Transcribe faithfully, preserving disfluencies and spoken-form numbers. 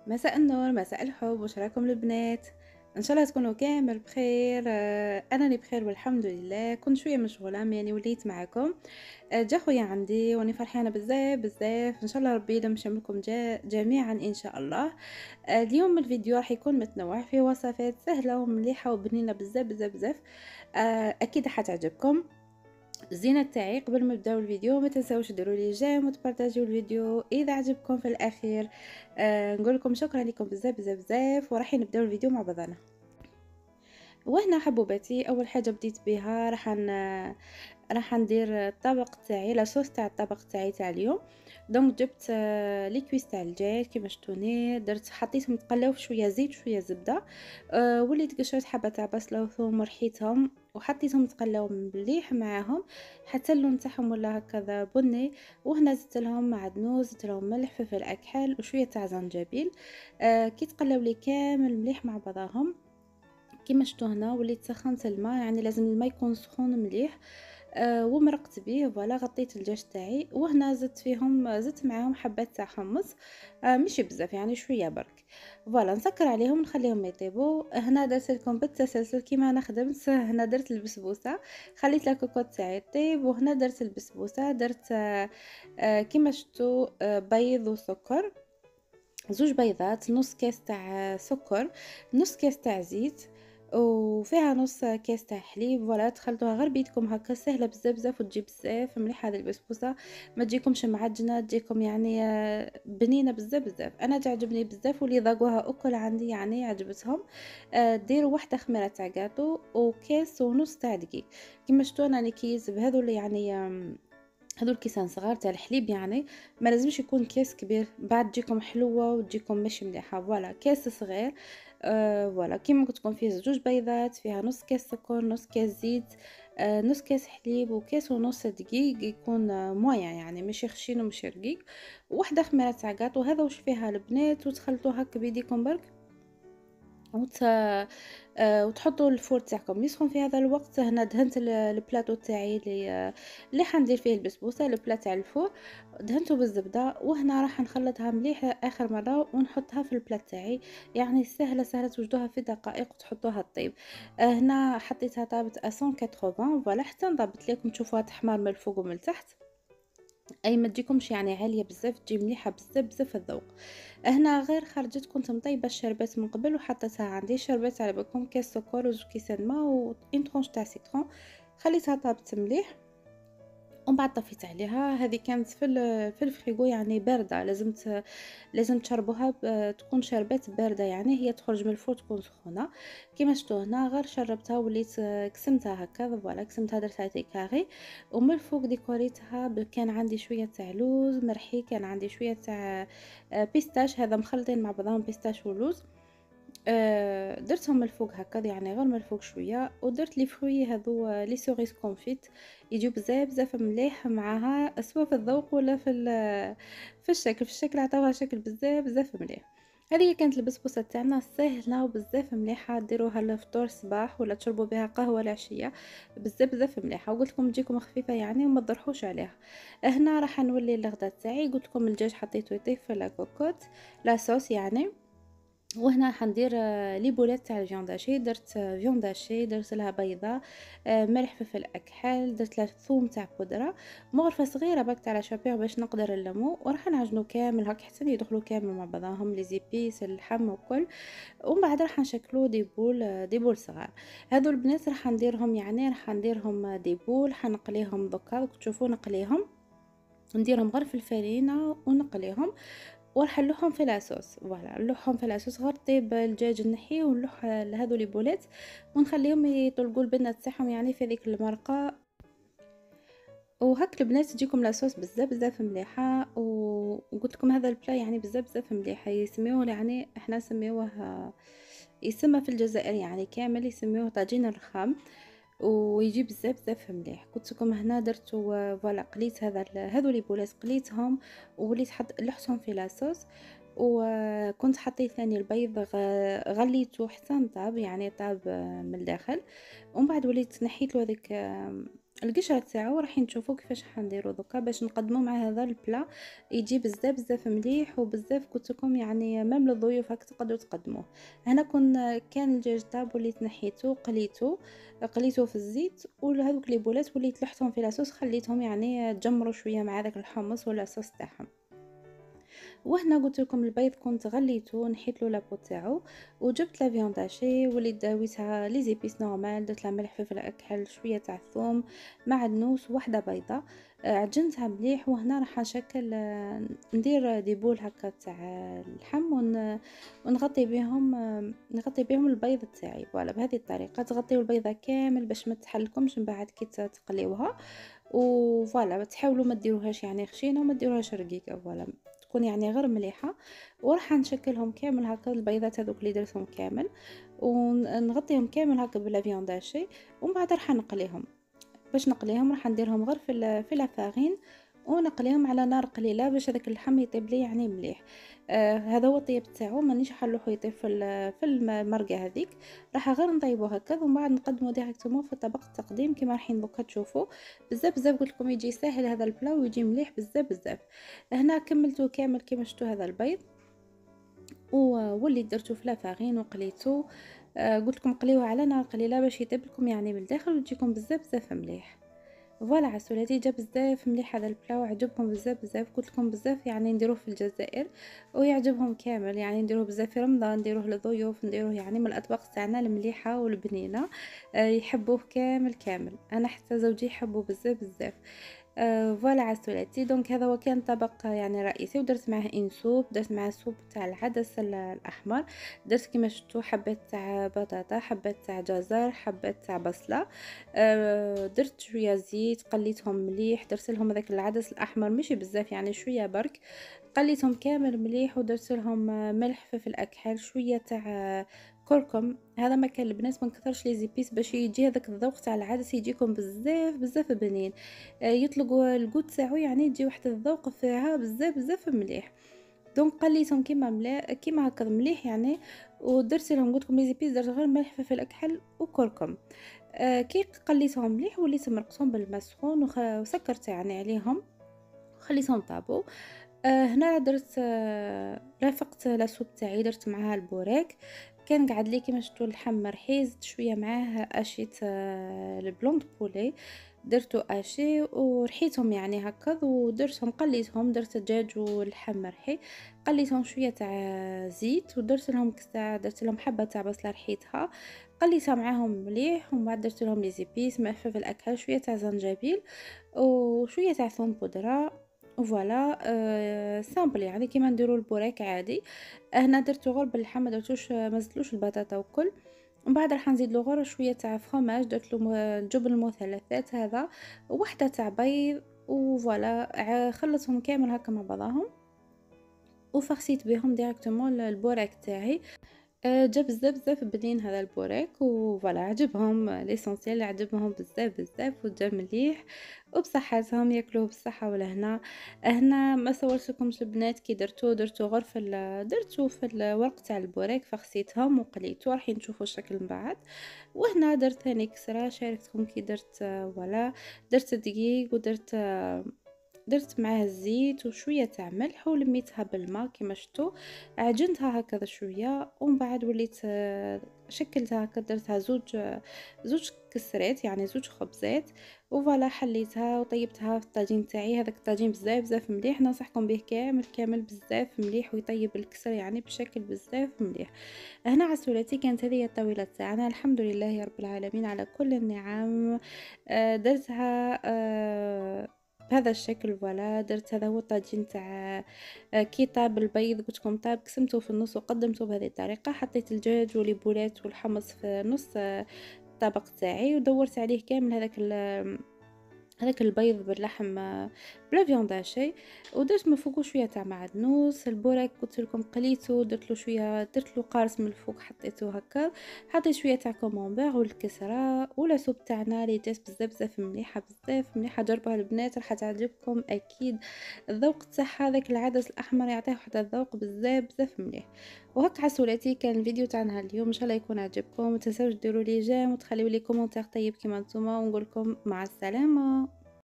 مساء النور، مساء الحب، واش راكم البنات؟ ان شاء الله تكونوا كامل بخير. آه، انا اللي بخير والحمد لله. كنت شويه مشغوله يعني وليت معكم. آه، جا خويا عندي واني فرحانه بزاف بزاف. ان شاء الله ربي يديم شملكم جا جميعا ان شاء الله. آه، اليوم الفيديو راح يكون متنوع فيه وصفات سهله ومليحه وبنينه بزاف بزاف بزاف. آه، اكيد حتعجبكم. الزينة تاعي قبل ما نبداو الفيديو ما تنساوش ديروا لي جيم وتبارطاجيو الفيديو اذا عجبكم في الاخير. آه نقول لكم شكرا لكم بزاف بزاف بزاف وراح نبداو الفيديو مع بعضنا. وهنا حبوباتي اول حاجه بديت بها راح ن... راح ندير الطبق تاعي لاصوص تاع الطبق تاعي تاع اليوم. دونك جبت آه، لي كويس تاع الدجاج كيما شفتوني، درت حطيتهم يتقلاو في شويه زيت وشويه زبده. أه وليت قشرت حبه تاع بصله وثوم ورحيتهم وحطيتهم يتقلاو مليح معاهم حتى اللون تاعهم ولا هكذا بني. وهنا زدت لهم معدنوس، زدت لهم ملح فلفل اكحل وشويه تاع زنجبيل. أه كي تقلاو لي كامل مليح مع بعضهم كيما شفتوا هنا وليت سخنت الماء، يعني لازم الماء يكون سخون مليح. آه ومرقت به فوالا غطيت الدجاج تاعي. وهنا زدت فيهم زدت معاهم حبات تاع حمص. آه ماشي بزاف يعني شويه برك. فوالا نسكر عليهم نخليهم يطيبوا. هنا درت لكم بالتسلسل كيما انا خدمت. هنا درت البسبوسه، خليت لاكوكوت تاعي طيب وهنا درت البسبوسه. درت آه آه كيما شفتوا آه بيض وسكر، زوج بيضات، نص كاس تاع سكر، نص كاس تاع زيت، وفيها نص كاس تاع حليب. فوالا تخلطوها غير بيدكم هكا سهله بزاف بزاف وتجي بزاف مليحه هذه البسبوسه. ما تجيكمش معجنه، تجيكم يعني آه، بنينه بزاف بزاف. انا تعجبني بزاف واللي ذاقوها اكل عندي يعني عجبتهم. آه، ديروا واحده خميره تاع كاطو وكاس ونص تاع دقيق. كيما شفتوا انا نكيز بهذو اللي يعني آم، هذو الكيسان صغار تاع الحليب يعني. ما لازمش يكون كيس كبير بعد تجيكم حلوه وتجيكم مش مليحه. فوالا كاس صغير. آه فوالا كيما قلت لكم فيه زوج بيضات، فيها نص كاس سكر، نص كاس زيت، آه نص كاس حليب وكاس ونص دقيق يكون آه مويا يعني ماشي خشين وماشي رقيق. وواحده خميره تاع كاطو هذا واش فيها البنات وتخلطوها هكا بيديكم برك وت... آه، وتحطوا الفور تاعكم يسخن. في هذا الوقت هنا دهنت ال- البلاطو تاعي اللي اللي حندير فيه البسبوسه، البلا تاع الفور دهنته بالزبده. وهنا راح نخلطها مليح اخر مره ونحطها في البلاط تاعي. يعني سهله سهله توجدوها في دقائق وتحطوها طيب. آه، هنا حطيتها طابت مية وثمانين فوالا حتى نضبط لكم تشوفوها تحمر من الفوق ومن التحت. اي ما تجيكمش يعني عاليه بزاف، تجي مليحه بزاف بزاف الذوق. هنا غير خرجت كنت مطيبه الشربات من قبل وحطيتها عندي. شربات على بالكم كاس سكر وزوج كيسان ماء وإن طرونش تاع سيترون. خليتها طابت مليح ومن بعد طفيت عليها. هذه كانت في ال- في الفريغو يعني بارده. لازم ت... لازم تشربوها ب... تكون شربات بارده يعني هي تخرج من الفور تكون سخونه. كيما شفتوا هنا غير شربتها وليت قسمتها هكا فوالا قسمتها درتها تي كاري. ومن الفوق ديكوريتها ب... كان عندي شويه تاع لوز مرحي، كان عندي شويه تاع آه، بيستاش هذا مخلطين مع بعضهم بيستاش ولوز. آه، درتهم من الفوق هكا يعني غير من الفوق شويه. ودرت لي فروي هذو آه، لي سوريس كونفيت يجيو بزاف بزاف مليح معاها سواء في الذوق ولا في ال- في الشكل. في الشكل عطاوها شكل بزاف بزاف مليح. هذه كانت البسبوسه تاعنا سهله وبزاف مليحه، ديروها للفطور الصباح ولا تشربوا بها قهوه العشيه. بزاف بزاف مليحه وقلت لكم تجيكم خفيفه يعني وما تضرحوش عليها. هنا راح نولي الغداء تاعي. قلت لكم الدجاج حطيته يطيب في لاكوكوت لا صوص يعني. وهنا حندير آه، لي بولات تاع الفيونداشي. درت آه، فيونداشي درت لها بيضه، آه، ملح فلفل اكحل، درت لها ثوم تاع بودره، مغرفه صغيره باك تاع لاشابيغ باش نقدر نلمو. وراح نعجنو كامل هاك حتى يدخلوا كامل مع بعضهم لي زيبيس اللحم وكل. ومن بعد راح نشكلو دي بول آه، دي بول صغار. هذو البنات راح نديرهم يعني راح نديرهم آه، دي بول حنقليهم دوكا تشوفوا نقليهم. نديرهم غير في الفرينه ونقليهم وراح نلوحهم في لاصوص. فوالا نلوحهم في لاصوص غير طيب الدجاج نحيه ونلوح هذو لي بولات ونخليهم يطلقوا البنه تاعهم يعني في ذيك المرقه. وهاك البنات تجيكم لاصوص بزاف بزاف مليحه. و- وقلت لكم هذا البلا يعني بزاف بزاف مليحه يسميوه يعني احنا نسميوه يسمى في الجزائر يعني كامل يسميوه طاجين الرخام. ويجي بزاف بزاف مليح. قلت لكم هنا درت فوالا قليت هذا ال- هذو لي بولات قليتهم ووليت حط لحتهم في لاصوص. وكنت حطيت ثاني البيض غ- غليته حتى طاب يعني طاب من الداخل. ومن بعد وليت نحيت له هذيك القشره تاعو راح نشوفوا كيفاش حنديروا دوكا باش نقدموا مع هذا البلا، يجي بزاف بزاف مليح وبزاف قلت لكم يعني ميم للضيوف هاك تقدروا تقدموه. هنا كون كان الدجاج طاب وليت نحيته قليته قليته في الزيت، وهذوك لي بولات وليت لحتهم في لاصوص خليتهم يعني تجمروا شويه مع داك الحمص ولا الصوص تاعهم. وهنا قلت لكم البيض كنت غليته نحيت له لابو تاعو، وجبت لا فيوند هاشي وليت داويتها لي زيبيس نورمال، درت لها ملح فلفل اكحل شويه تاع الثوم معدنوس وواحده بيضه. آه، عجنتها مليح. وهنا راح نشكل آه، ندير دي بول هكا تاع اللحم ون- ونغطي بهم آه، نغطي بهم البيض تاعي. فوالا بهذه الطريقه تغطيو البيضه كامل باش ما تحلكمش من بعد كي تقليوها. وفوالا تحاولوا ما ديروهاش يعني خشينه وما ديروهاش رقيقه، فوالا تكون يعني غير مليحه. وراح نشكلهم كامل هكا البيضات هذوك اللي درتهم كامل، ونغطيهم كامل هكا بلا فيونداشي. ومن بعد راح نقليهم. باش نقليهم راح نديرهم غير في ال- في لافارين، ونقليهم على نار قليله باش هذاك اللحم يطيب لي يعني مليح. آه هذا هو الطيب تاعو، مانيش حلوحو يطيب في ال- في المرقه هذيك. راح غير نطيبو هكا ومن بعد نقدمو ديريكتومون في طبق التقديم كما راحين دوكا تشوفوا. بزاف بزاف قلت لكم يجي ساهل هذا البلا ويجي مليح بزاف بزاف. هنا كملتو كامل كيما شفتوا هذا البيض، وولي درتو في لافارين وقليتو. آه قلت لكم قليوه على نار قليله باش يطيب لكم يعني من الداخل ويجيكم بزاف بزاف مليح. فوالا عسولاتي جا بزاف مليح هذا البلا وعجبهم بزاف بزاف. قلت لكم بزاف يعني نديروه في الجزائر ويعجبهم كامل، يعني نديروه بزاف في رمضان، نديروه للضيوف، نديروه يعني من الاطباق تاعنا المليحه والبنينه. آه يحبوه كامل كامل، انا حتى زوجي يحبوه بزاف بزاف. آه فوالا عسولاتي. دونك هذا هو كان طبق يعني رئيسي، ودرت معاه انسوب، درت معاه سوب تاع العدس ال- الاحمر. درت كما شفتوا حبات تاع بطاطا، حبات تاع جزر، حبات تاع بصله. آه درت شويه زيت قليتهم مليح، درت لهم هذاك العدس الاحمر ماشي بزاف يعني شويه برك. قليتهم كامل مليح ودرت لهم آه، ملح فلفل اكحل شويه تاع آه، كركم. هذا ما كان البنات ما نكثرش لي زيبيس باش يجي هذاك الذوق تاع العدس يجيكم بزاف بزاف بنين. آه، يطلقوا الجود تاعو يعني يجي واحد الذوق فيها بزاف بزاف مليح. دونك قليتهم كيما ملا كيما هكا مليح يعني. ودرت لهم قلت لكم لي زيبيس درت غير ملح فلفل اكحل وكركم. آه كي قليتهم مليح وليت مرقتهم بالماء سخون وخ- وسكرت يعني عليهم وخليتهم طابو. آه هنا درت آه رافقت لاسوب تاعي، درت معاها البوراك. كان قعد لي كيما شفتوا اللحم مرحي، زدت شويه معاه اشيت آه البلوند بولي، درتو اشي ورحيتهم يعني هكا ودرتهم قليتهم. درت الدجاج واللحم مرحي، قليتهم شويه تاع زيت ودرت لهم كسا، درت لهم حبه تاع بصله رحيتها قليتها معاهم مليح. ومن بعد درت لهم لي زيبيس ملح فلفل اكل شويه تاع زنجبيل وشويه تاع ثوم بودره. فوالا أه سامبل يعني كيما نديرو البوراك عادي. هنا درتو غير باللحم ما درتوش ما زدتلوش البطاطا وكل. ومن بعد راح نزيد له غير شويه تاع فرماج، درت له م- الجبن المثلثات هذا، وحده تاع بيض. وفوالا ع- خلطهم كامل هكا مع بعضهم وفرسيت بهم ديريكتومون البوراك تاعي. آه، جا بزاف بزاف بنين هذا البوراك وفوالا عجبهم ليسونسيال، عجبهم بزاف بزاف وجا مليح وبصحتهم ياكلوه بالصحه والهنا. هنا ما صورت لكمش البنات كي درتو درتو غير في ال- درتو في الورق تاع البوراك فخسيتهم وقليتو راح نشوفوا الشكل من بعد. وهنا درت ثاني كسره شاركتكم كي درت آه، فوالا درت دقيق ودرت آه، درت معاه الزيت وشويه تاع ملح ولميتها بالماء كما شفتوا. عجنتها هكذا شويه ومن بعد وليت آه، شكلتها هكا درتها زوج آه، زوج كسرات يعني زوج خبزات. وفوالا حليتها وطيبتها في الطاجين تاعي. هذاك الطاجين بزاف بزاف مليح، ننصحكم به كامل كامل بزاف مليح ويطيب الكسر يعني بشكل بزاف مليح. هنا عسولتي كانت هذه هي الطاولة تاعنا، الحمد لله يا رب العالمين على كل النعم. آه، درتها آه، بهذا الشكل. فوالا درت هذا هو الطاجين تاع آه، كي طاب البيض قلت لكم طاب قسمته في النص وقدمته بهذه الطريقه. حطيت الدجاج والبولات والحمص في نص آه، الطبق تاعي ودورت عليه كامل هذاك ال- هذاك البيض باللحم آه، بلا فيوند هاشي. ودرت من فوقو شويه تاع معدنوس. البوراك قلت لكم قليته درت له شويه، درت له قارص من الفوق حطيته هكا. حطيت شويه تاع كومونبير والكسره ولا سوب تاعنا اللي جات بزاف بزاف مليحه بزاف مليحه. جربوها البنات راح تعجبكم اكيد. الذوق تاع هذاك العدس الاحمر يعطيه واحد الذوق بزاف بزاف مليح. وهاك عسولاتي كان الفيديو تاعنا اليوم، ان شاء الله يكون عجبكم. ما تنساوش ديروا لي جيم وتخليو لي كومونتير طيب كيما نتوما، ونقول لكم مع السلامه.